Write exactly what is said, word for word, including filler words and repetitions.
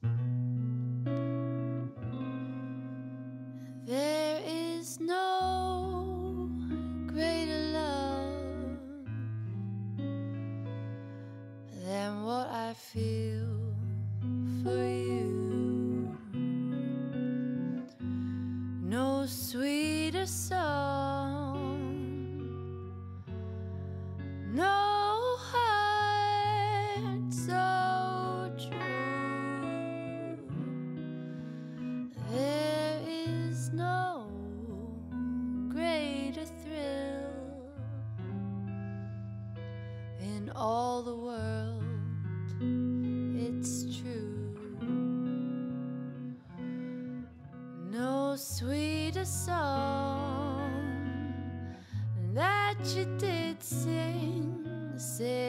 There is no greater love than what I feel for you. No sweeter song, no heart so true. There is no greater thrill in all the world, it's true. No sweeter song that you did sing, say